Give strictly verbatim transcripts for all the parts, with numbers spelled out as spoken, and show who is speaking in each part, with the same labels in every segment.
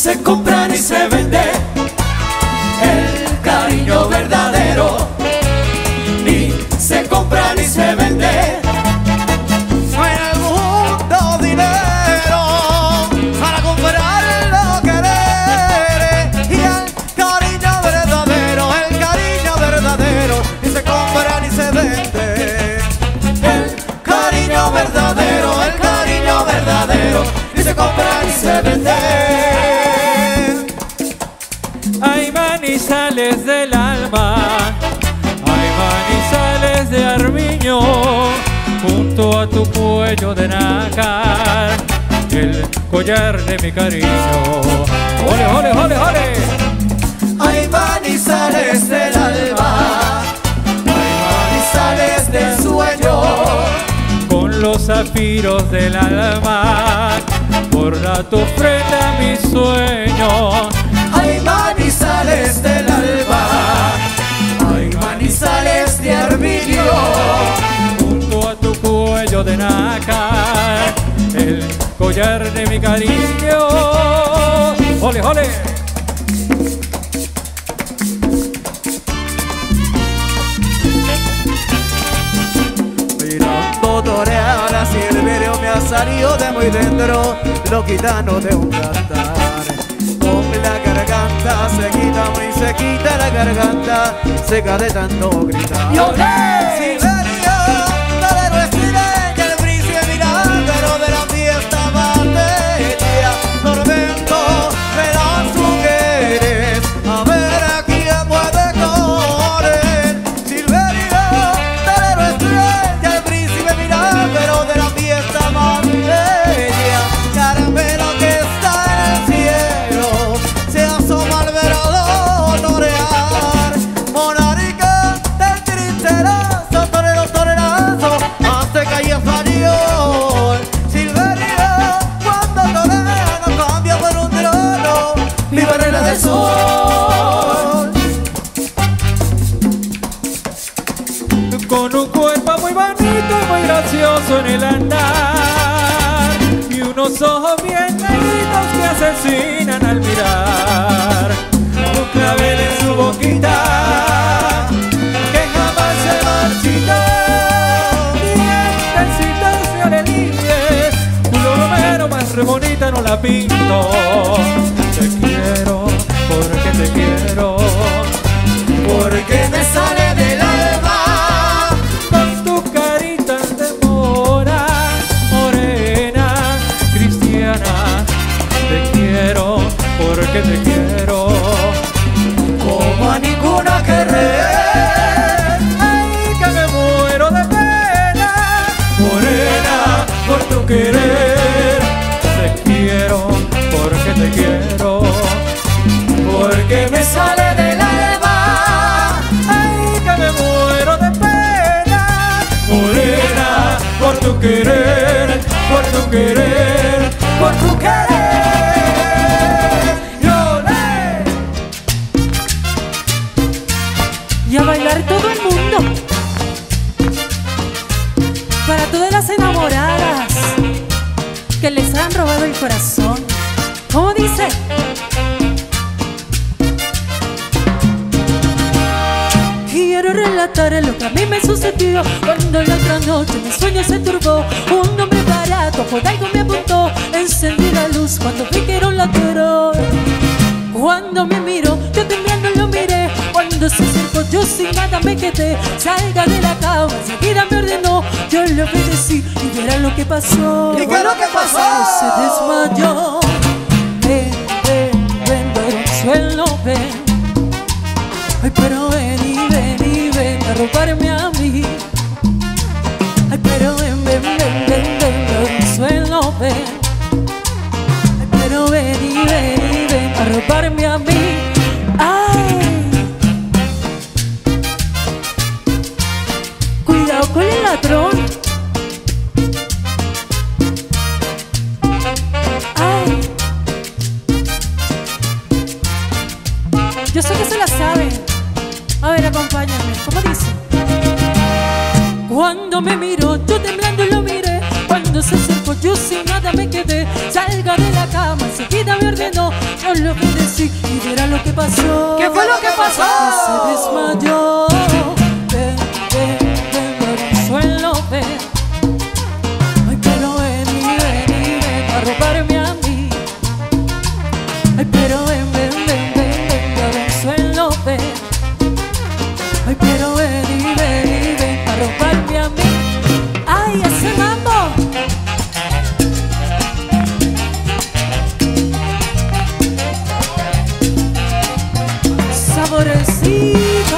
Speaker 1: se compra ni se vende. El cariño verdadero ni se compra ni se vende.
Speaker 2: No hay en el mundo dinero para comprar lo querer. Y el cariño verdadero, el cariño verdadero ni se compra ni se vende.
Speaker 1: El cariño verdadero, el cariño verdadero ni se compra ni se vende.
Speaker 3: Hay manizales del alma, hay manizales de armiño, junto a tu cuello de nácar, el collar de mi cariño. ¡Ole, ole, ole, ole!
Speaker 1: Hay manizales del alma, hay manizales del sueño,
Speaker 3: Con los zafiros del alma, borra tu ofrenda mi sueño.
Speaker 1: hay manizales del alma, hay manizales de armiño,
Speaker 3: Junto a tu cuello de nácar, el collar de mi cariño. ¡Ole, ole!
Speaker 2: Mirando torear a Silverio me ha salido de muy dentro lo gitano de un cantar. Con la garganta se quita, muy se quita la garganta, seca de tanto gritar.
Speaker 1: ¡Y olé!
Speaker 2: Silverio, torero estrella, el príncipe milagro de la fiesta batería. Tormento de las mujeres, a ver a quién puede correr. Silverio, torero estrella, el príncipe milagro de la fiesta batería. Caramelo que está en el cielo, se asoma al verano torear. Monarca del trincherazo, torero, torerazo, azteca y español. Silverio, cuando torea no cambia por un trono,
Speaker 1: mi barrera del sol.
Speaker 3: Con un cuerpo muy bonito y muy gracioso en el andar, y unos ojos bien negritos que asesinan al mirar. Un clavel en su boquita que jamás se marchita, dientecitos violines, un romero más re bonita no la pinto. Te quiero porque te quiero,
Speaker 1: Porque me sale del alma,
Speaker 3: con tu carita de mora, morena, cristiana. Te quiero porque te quiero,
Speaker 1: como a ninguna querer.
Speaker 3: ay que me muero de pena,
Speaker 1: Morena, por tu querer,
Speaker 3: te quiero porque te quiero,
Speaker 1: porque me sale del alma.
Speaker 3: ay que me muero de pena,
Speaker 1: Morena, por tu querer, por tu querer, por tu querer. Y olé.
Speaker 4: Y a bailar todo el mundo, para todas las enamoradas que les han robado el corazón. ¿Cómo dice? Quiero relatar lo que a mí me sucedió cuando la otra noche mi sueño se turbó. Un hombre barato por algo me apuntó, encendí la luz cuando vi que era un ladrón. Cuando me miró, yo temblando lo miré. Cuando se acercó, yo sin nada me quedé. Salga de la cama, enseguida me ordenó. Yo le obedecí y verán lo que pasó.
Speaker 2: ¿Y qué es lo que pasó?
Speaker 4: Se desmayó. Ven, ven, ven, ven, suelo, ven. Ay, pero ven y ven y ven a robarme a mí. Ay, pero ven, ven, ven, ven, ven, ven, suelo, ven. Ay, pero ven y ven y ven a robarme a mí. Ay, cuidado con el ladrón. Ay, yo sé que se la saben. A ver, acompáñame. ¿Cómo dice? Cuando me miró, yo temblando lo miré. Cuando se acercó, yo sin nada me quedé. Salga de la cama, enseguida me ordenó. yo lo que decí y verá lo que pasó.
Speaker 2: ¿Qué fue lo que pasó?
Speaker 4: Se desmayó. Ven, ven, ven, ven al suelo, ven. Ay, pero ven y ven y ven a robarme a mí. Ay, pero ven, ven, ven, ven, ven al suelo, ven. Ay, pero ven y ven y ven a robarme a mí. Ay, ese mambo. Saborecito.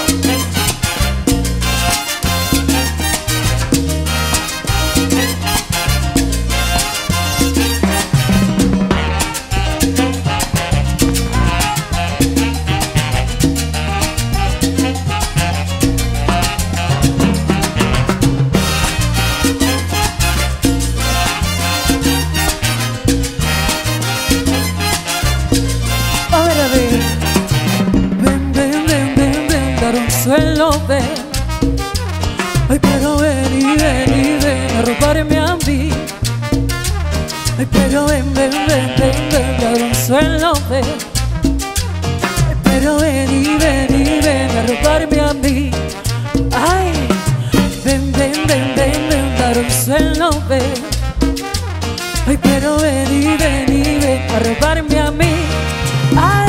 Speaker 4: Ahora ven, ven, ven, ven, ven, ven, dar un suelo, ven. Ay, pero ven y ven y ven a robarme a mí. Ay, pero ven, ven, ven, ven, ven, dar un suelo, ven. Ay, pero ven y ven y ven a robarme a mí. Ay, ven, ven, ven, ven, ven, dar un suelo, ven. Ay, pero ven y ven y ven a robarme a mí. Ay.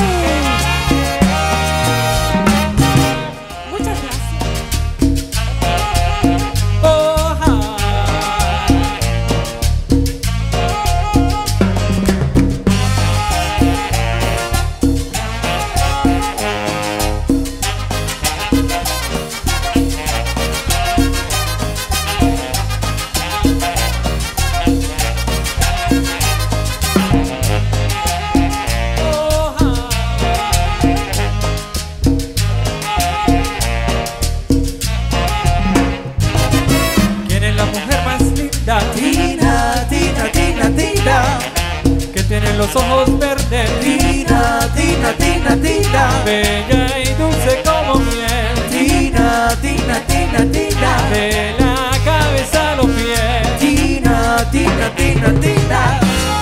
Speaker 4: Muchas gracias.
Speaker 3: Oja. ¿Quién es la mujer más linda?
Speaker 2: Tina, Tina, Tina, Tina.
Speaker 3: Que tiene los ojos verdes,
Speaker 2: Tina, Tina, Tina, Tina.
Speaker 3: bella y dulce como miel,
Speaker 2: Tina, Tina, Tina, Tina.
Speaker 3: de la cabeza a los pies.
Speaker 2: Tina, Tina, Tina, Tina.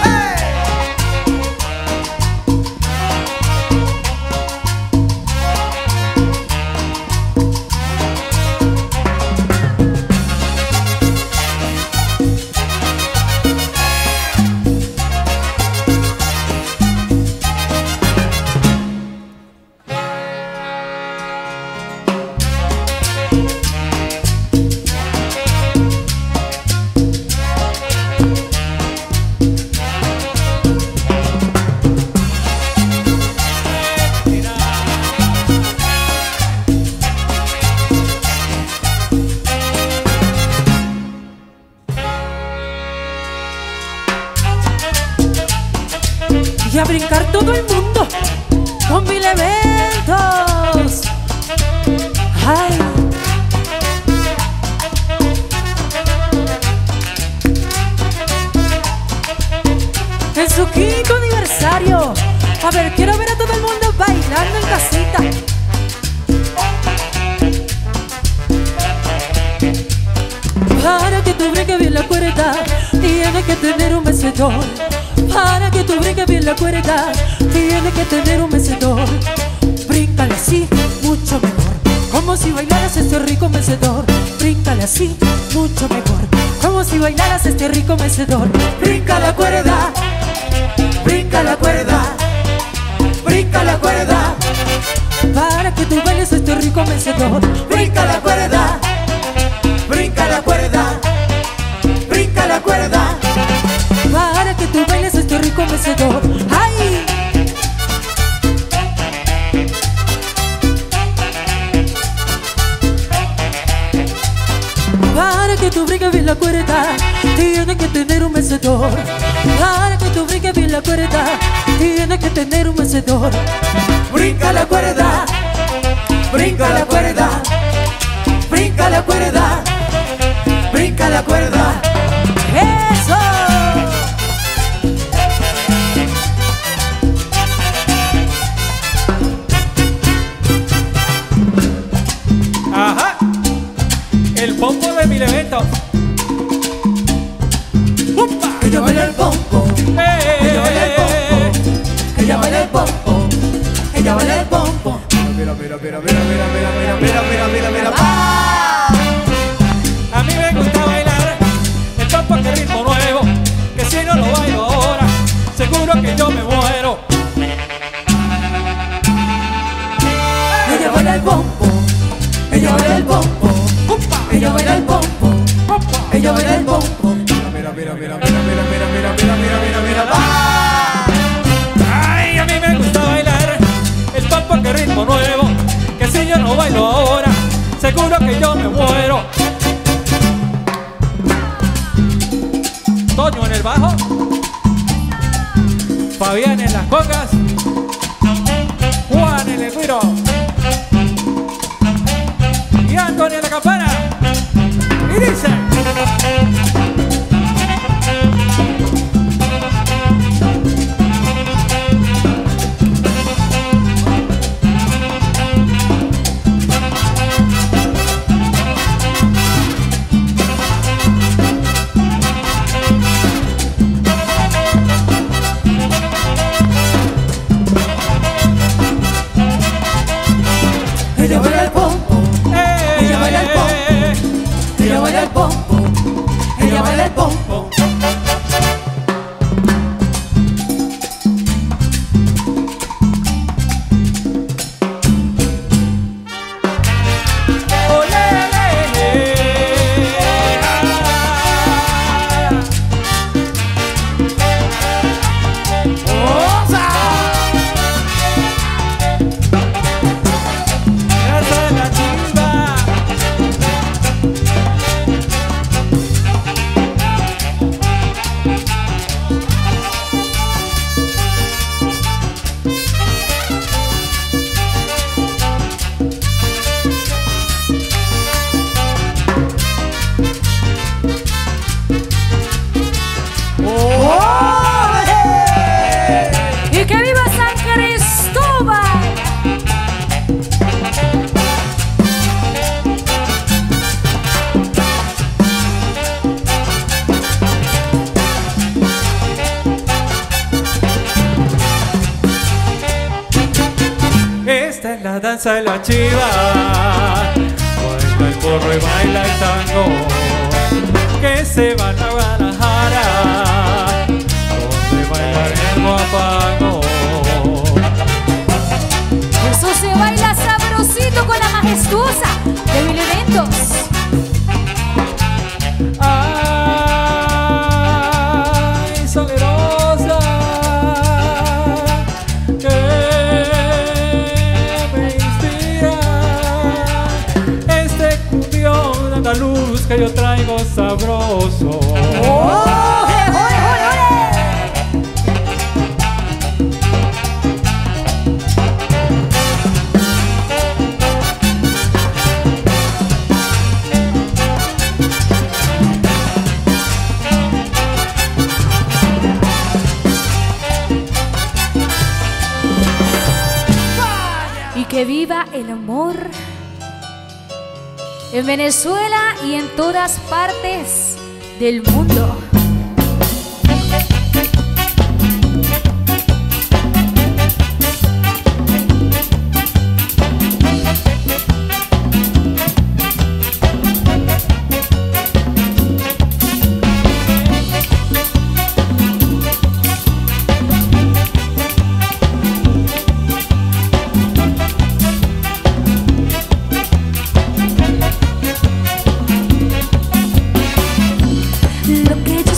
Speaker 4: Y a brincar todo el mundo con mil eventos. Ay. En su quinto aniversario. A ver, quiero ver a todo el mundo bailando en casita. Para que tú brinques bien la cuerda, tienes que tener un mecedor. Para que tú brinques bien la cuerda, tienes que tener un mecedor. Bríncale así, mucho mejor, como si bailaras este rico mecedor. Bríncale así, mucho mejor, como si bailaras este rico mecedor.
Speaker 2: Brinca la cuerda, brinca la cuerda, brinca la cuerda.
Speaker 4: Para que tú bailes este rico mecedor.
Speaker 2: Brinca la cuerda, brinca la cuerda, brinca la cuerda.
Speaker 4: Para que tú bailes este rico mecedor. ¡Ay! Para que tú brinques bien la cuerda, tienes que tener un mecedor. Para que tú brinques bien la cuerda, tienes que tener un mecedor.
Speaker 2: Brinca la cuerda, brinca la cuerda, brinca la cuerda, brinca la cuerda.
Speaker 4: ¡Eso!
Speaker 3: Ajá. El pompo de mil eventos. ¡Upa!
Speaker 2: Que yo baile el pompo,
Speaker 3: ¡Eh!
Speaker 2: que yo baile el pompo, que yo baile
Speaker 1: pompo, ella baila el pompo.
Speaker 2: Mira, mira, mira, mira, mira, mira, mira, mira, mira, mira, mira.
Speaker 3: A mí me gusta bailar el pompo, que ritmo nuevo, que si no lo bailo ahora, seguro que yo me muero.
Speaker 1: Ella baila el pompo, ella baila el pompo, ella baila el pompo, ella baila el pompo.
Speaker 2: Mira, mira, mira, mira, mira, mira, mira, mira, mira, mira, mira.
Speaker 3: Ay, a mí me gusta bailar el pompo, que ritmo nuevo, que si yo no bailo ahora, seguro que yo me muero. Toño en el bajo, Fabián en las congas, Juan en el guiro y Antonio en la campana. Y dice:
Speaker 1: ella baila el pompo, ella baila el pompo, ella baila el pompo, ella baila el pompo.
Speaker 4: ¡Y que viva San Cristóbal!
Speaker 3: Esta es la danza de la chiva, baila el porro y baila el tango, que se van a Guadalajara, donde bailar el guapango.
Speaker 4: Eso se baila sabrosito con la majestuosa de Mil Eventos.
Speaker 3: Ay, salerosa, que me inspira este cumbión andaluz que yo traigo sabroso.
Speaker 4: Y que viva el amor en Venezuela y en todas partes del mundo. Lo que yo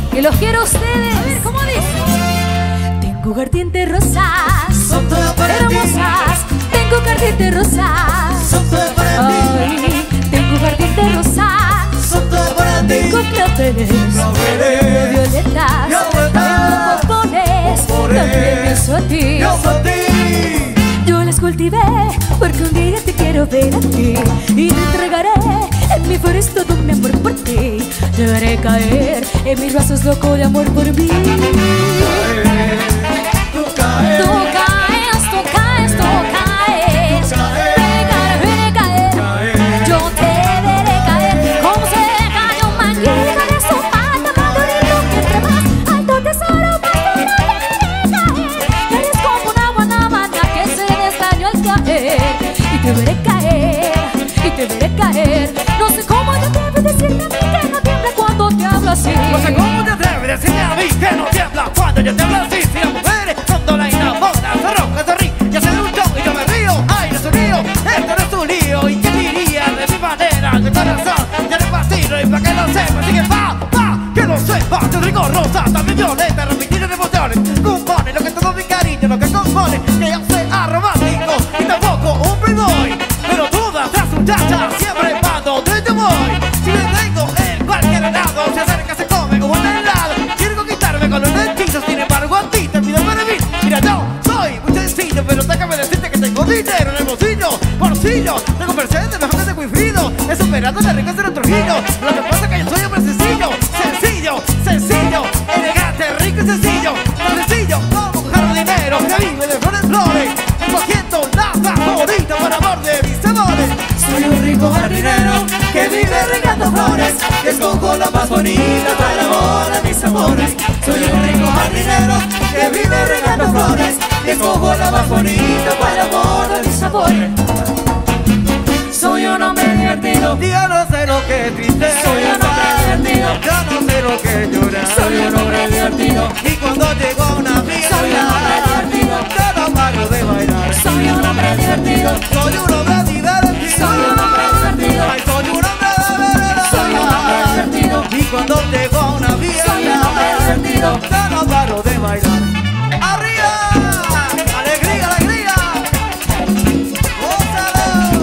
Speaker 4: que los quiero a ustedes. A ver, ¿cómo dice? Tengo jardín de rosas,
Speaker 2: Son todas para ti.
Speaker 4: hermosas. Tengo jardín de rosas,
Speaker 2: Son todas para ti.
Speaker 4: ay, tengo jardín de rosas.
Speaker 2: Son todas para ti.
Speaker 4: Tengo claveles,
Speaker 2: Claveles,
Speaker 4: violetas,
Speaker 2: violetas,
Speaker 4: tengo pompones,
Speaker 2: pompones,
Speaker 4: también pienso a ti.
Speaker 2: Yo por ti.
Speaker 4: Yo las cultivé porque un día te quiero ver a ti y te entregaré en mi flores todo mi amor por ti. Te haré caer en mis brazos loco de amor por mí.
Speaker 2: Tú caes.
Speaker 4: Tú caes, tú caes, tú caes. Veré caer, veré caer. Yo te veré caer como se cayó un manguito de su pata madurito que entre más alto tesoro más te lo veré caer. Eres como una guanábana que se desdañó al caer y te veré caer, y te veré caer. No sé cómo te atreves a decirme a mí que no tiembla cuando te hablo así.
Speaker 2: No sé cómo te atreves a decirme a mí que no tiembla cuando yo te hablo así. Si las mujeres cuando la enamora se ronca, se ríe y hace un show y yo me río. Ay, no es un lío, esto no es un lío. ¿Y qué diría de mi manera? De corazón, ya no vacilo y pa' que lo sepa. Así que pa, pa, que lo sepa. Te rico rosa, también violeta, repetidas de emociones. Compone lo que todo mi cariño, lo que compone que yo sea romántico y tampoco un playboy. Pero todas las muchachas siempre van donde yo voy. Si me tengo en cualquier lado, se acerca, se come como un helado. Quiero quitarme con los hechizos, sin embargo a ti te pido permiso. Mira, yo soy muy sencillo, pero déjame decirte que tengo dinero en el bolsillo. Bolsillo, tengo presente, mejor que tengo infrido. He superado de rico ser otro giro. Lo que pasa es que yo soy hombre sencillo. Sencillo, sencillo, elegante, rico y sencillo. Tan sencillo como un jardinero que vive de flores flores. Cogiendo la favorita por amor de mis amores.
Speaker 1: Soy un rico jardinero que vive regando flores, que escojo la más bonita para el amor de mis amores. Soy un rico jardinero que vive regando flores, que escojo la más bonita para el amor de mis amores. Soy un hombre divertido,
Speaker 2: Yo no sé lo que es tristeza.
Speaker 1: soy un hombre divertido,
Speaker 2: Yo no sé lo que es llorar.
Speaker 1: soy un hombre divertido,
Speaker 2: Y cuando llegó una fiesta,
Speaker 1: soy un hombre divertido,
Speaker 2: yo no paro de bailar.
Speaker 1: soy un hombre divertido,
Speaker 2: Soy un hombre divertido.
Speaker 1: soy un hombre divertido,
Speaker 2: Ay, soy un hombre de verdad.
Speaker 1: soy un hombre divertido,
Speaker 2: Y cuando llegó una fiesta,
Speaker 1: soy un hombre divertido.
Speaker 2: yo no paro de bailar. ¡Arriba! ¡Alegría, alegría! ¡Gózalo!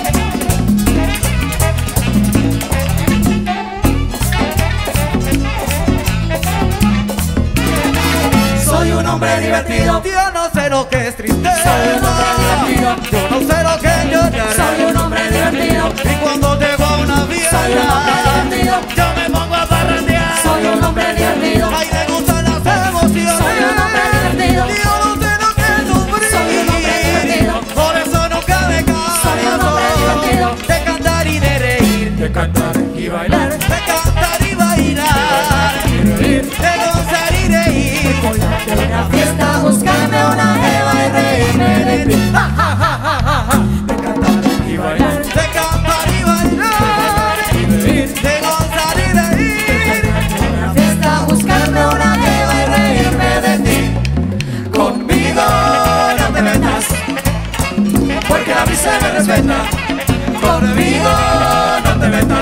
Speaker 1: Soy un hombre divertido,
Speaker 2: Yo no sé lo que es tristeza.
Speaker 1: soy un hombre divertido,
Speaker 2: Yo no sé lo que es llorar.
Speaker 1: soy un hombre divertido,
Speaker 2: Y cuando llegó una fiesta,
Speaker 1: soy un hombre divertido,
Speaker 2: yo me pongo a parrandear.
Speaker 1: soy un hombre divertido,
Speaker 2: Ay, me gustan las emociones.
Speaker 1: soy un hombre divertido,
Speaker 2: Yo no sé lo que es sufrir.
Speaker 1: soy un hombre divertido,
Speaker 2: Por eso nunca me
Speaker 1: soy un hombre divertido,
Speaker 2: canso de cantar y de reír.
Speaker 3: De cantar y bailar,
Speaker 2: De cantar y bailar. De gozar y reír.
Speaker 1: de una fiesta buscarme una jeva y reírme de ti. Ja, ja, ja, ja, ja, ja.
Speaker 3: de cantar y bailar,
Speaker 2: De cantar y bailar.
Speaker 3: y reír.
Speaker 2: De gozar y reír.
Speaker 1: De una fiesta buscarme una jeva y reírme de ti.
Speaker 3: Conmigo no te metas, porque la brisa me respeta. Conmigo no te metas,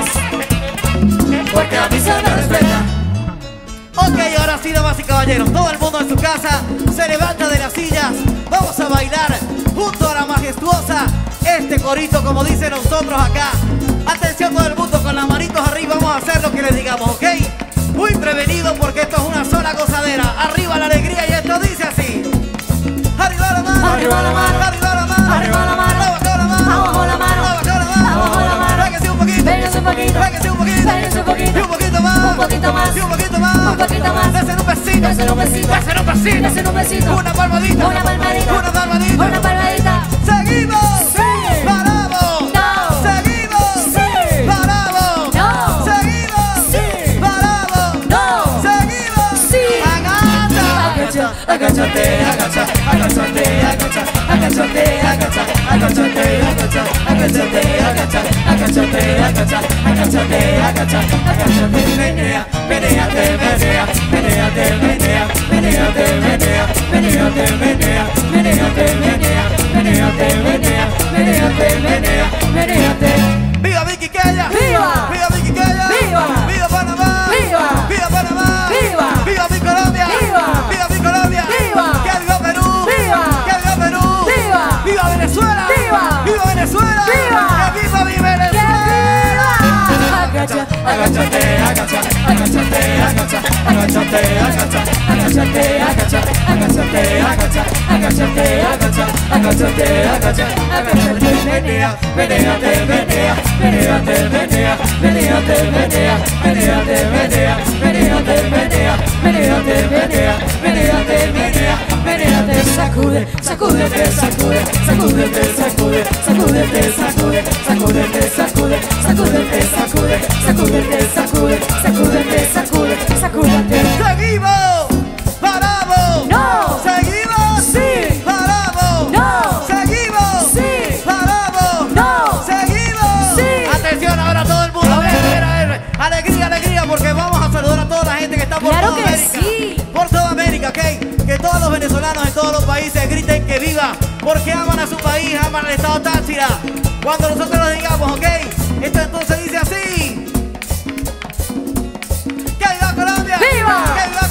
Speaker 3: porque la brisa me respeta.
Speaker 2: Ok, ahora sí, damas y caballeros, todo el mundo en su casa se levanta de las sillas. Vamos a bailar junto a la majestuosa este corito, como dicen nosotros acá. Atención todo el mundo, con las manitos arriba vamos a hacer lo que les digamos, ¿ok? Muy prevenido porque esto es una sola gozadera. Arriba la alegría y esto dice así. Arriba la mano,
Speaker 1: Arriba la mano,
Speaker 2: arriba la mano,
Speaker 1: arriba la mano,
Speaker 2: abajo la mano,
Speaker 1: abajo la mano,
Speaker 2: abajo la mano,
Speaker 1: abajo la mano.
Speaker 2: Véngase un poquito,
Speaker 1: Véngase un poquito,
Speaker 2: véngase un poquito,
Speaker 1: véngase un poquito,
Speaker 2: y un poquito más,
Speaker 1: un poquito más,
Speaker 2: y un poquito más,
Speaker 1: un poquito más.
Speaker 2: Desen un besito,
Speaker 1: Desen un besito,
Speaker 2: desen un besito,
Speaker 1: desen un besito,
Speaker 2: una palmadita,
Speaker 1: una palmadita,
Speaker 2: una palmadita,
Speaker 1: una palmadita.
Speaker 2: Seguimos,
Speaker 1: Sí.
Speaker 2: paramos,
Speaker 1: No.
Speaker 2: seguimos,
Speaker 1: Sí.
Speaker 2: paramos,
Speaker 1: No.
Speaker 2: seguimos,
Speaker 1: Sí.
Speaker 2: paramos,
Speaker 1: No.
Speaker 2: seguimos,
Speaker 1: Sí.
Speaker 2: agacha,
Speaker 3: Agáchate, agacha, agáchate, agacha, agáchate, agacha, agáchate, agacha, agáchate, agacha, agáchate, agacha, agáchate, agacha, agáchate, menea, meneate, menea, meneate, menea, meneate, menea, meneate, menea, meneate, menea, meneate, menea, meneate, menea, meneate.
Speaker 2: ¡Viva Vicky Queya!
Speaker 1: ¡Viva!
Speaker 2: ¡Viva Vicky Queya!
Speaker 1: ¡Viva!
Speaker 2: ¡Viva Panamá!
Speaker 1: ¡Viva!
Speaker 2: ¡Viva Panamá!
Speaker 1: ¡Viva! agacha, agáchate, agacha, agáchate, agacha, agáchate, agacha, agáchate, agacha, agáchate, agacha, agáchate, agacha, agáchate, menea, meneate, menea, meneate, menea, meneate, menea, meneate, menea, meneate, menea, meneate, menea, meneate, menea, meneate, sacude, sacúdete, sacude, sacúdete, sacude, sacúdete, sacude, sacúdete, sacude, sacúdete, sacude, sacúdete, sacude, sacúdete, sacude, sacúdete.
Speaker 2: ¡Seguimos! ¡Paramos!
Speaker 4: ¡No!
Speaker 2: ¡Seguimos!
Speaker 4: ¡Sí!
Speaker 2: ¡Paramos!
Speaker 4: ¡No!
Speaker 2: ¡Seguimos!
Speaker 4: ¡Sí!
Speaker 2: ¡Paramos!
Speaker 4: ¡No!
Speaker 2: ¡Seguimos!
Speaker 4: ¡Sí!
Speaker 2: Atención ahora todo el mundo. A ver, a ver, a ver. Alegría, alegría, porque vamos a saludar a toda la gente que está por
Speaker 4: ¡Claro
Speaker 2: toda
Speaker 4: que
Speaker 2: América.
Speaker 4: sí!
Speaker 2: Por toda América, ¿ok? Que todos los venezolanos en todos los países griten que viva, porque aman a su país, aman al Estado Táchira. Cuando nosotros lo digamos, ¿ok? Esto entonces dice así. ¡Que viva Colombia!
Speaker 4: ¡Viva!
Speaker 2: ¡Que viva